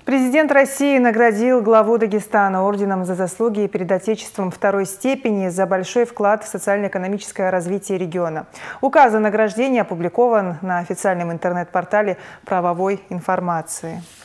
Президент России наградил главу Дагестана орденом за заслуги перед Отечеством второй степени за большой вклад в социально-экономическое развитие региона. Указ о награждении опубликован на официальном интернет-портале правовой информации.